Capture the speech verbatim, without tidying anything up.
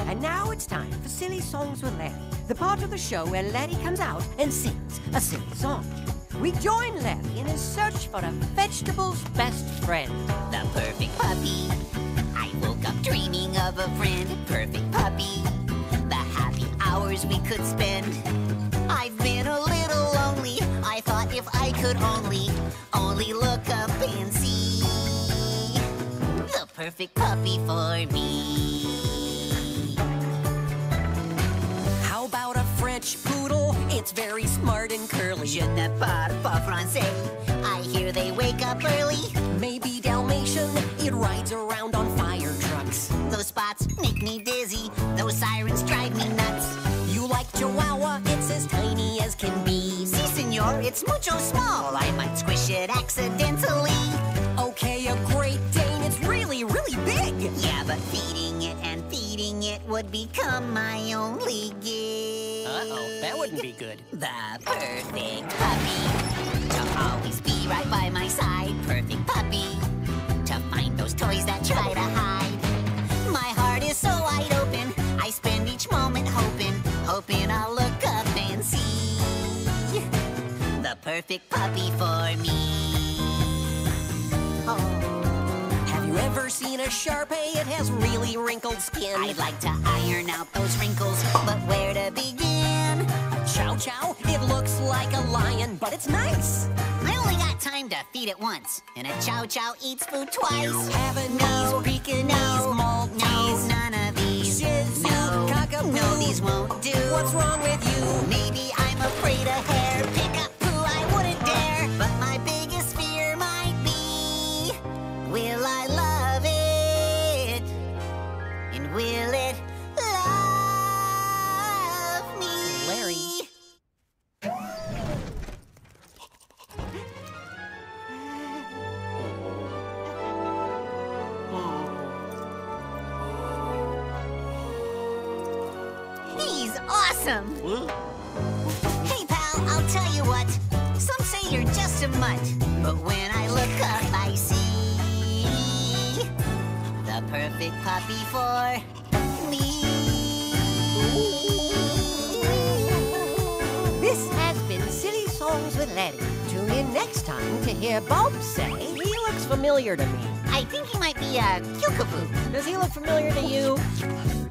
And now it's time for Silly Songs with Larry, the part of the show where Larry comes out and sings a silly song. We join Larry in his search for a vegetable's best friend. The perfect puppy. I woke up dreaming of a friend. Perfect puppy. The happy hours we could spend. I've been a little lonely. I thought if I could only, only look up and see the perfect puppy for me. How about a French poodle? It's very smart and curly. Je ne parle pas français. I hear they wake up early. Maybe Dalmatian, it rides around on fire trucks. Those spots make me dizzy. Those sirens drive me nuts. You like Chihuahua? It's as tiny as can be. Si, senor, it's mucho small. I might squish it accidentally. Okay, a Great Dane, it's really, really big. Yeah, but feeding it and feeding it would become my only gig. Uh-oh, that wouldn't be good. The perfect puppy. To always be right by my side. Perfect puppy. To find those toys that try to hide. My heart is so wide open. I spend each moment hoping, hoping I'll look up and see the perfect puppy for me. Oh. Have you ever seen a Shar-Pei? It has really wrinkled skin. I'd like to iron out those wrinkles, but where to begin? A Chow Chow? It looks like a lion, but it's nice. I only got time to feed it once, and a Chow Chow eats food twice. Havanese, No, Pekingese, no, Maltese. no, none of these. Shih Tzu, No, Cockapoo. no, these won't do. What's wrong with you? Maybe I'm afraid of hair. Pick up poo, I wouldn't dare. But my biggest fear might be, will I love it? And will it love me? Larry. He's awesome! Hey, pal, I'll tell you what. Some say you're just a mutt, but when I look up, I see the perfect puppy for me. This has been Silly Songs with Larry. Tune in next time to hear Bob say he looks familiar to me. I think he might be a Kyokaboo. Does he look familiar to you?